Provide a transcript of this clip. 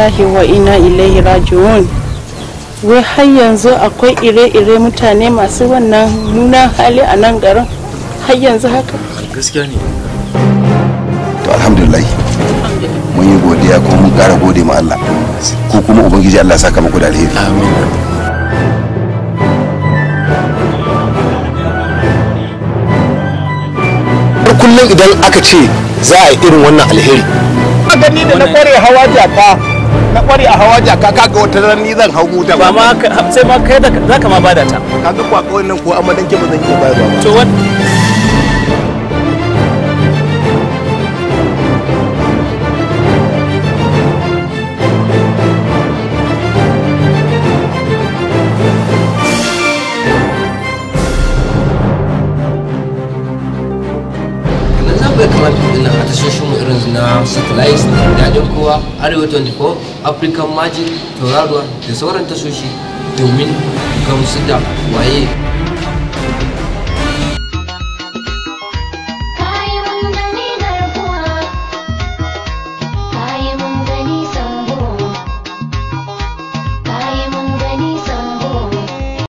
lillahi wa inna ilaihi raji'un. Wai har yanzu akwai ire-ire mutane masu wannan munan hali a nan garin, har yanzu haka? Gaskiya ne. To alhamdulillah mun yi godiya ko mun ƙara gode ma Allah, ko kuma ubangiji Allah saka muku da alheri. Amin. Kullum idan aka ce za a yi irin wannan alheri, gani da na kware hawa jaka, na kware a hawa jaka, kaga wata ran ni zan hau mota ba ma sai ma kai da zaka ma bada ta, kaga kwa kawai nan ko amadan ke ba zan iya bayarwa ba. to what bai kamata mu a tashoshin mu irin na satellite daɗin kowa, arewa 24, african magic, tauraruwa da sauran tashoshi domin gamsu da waye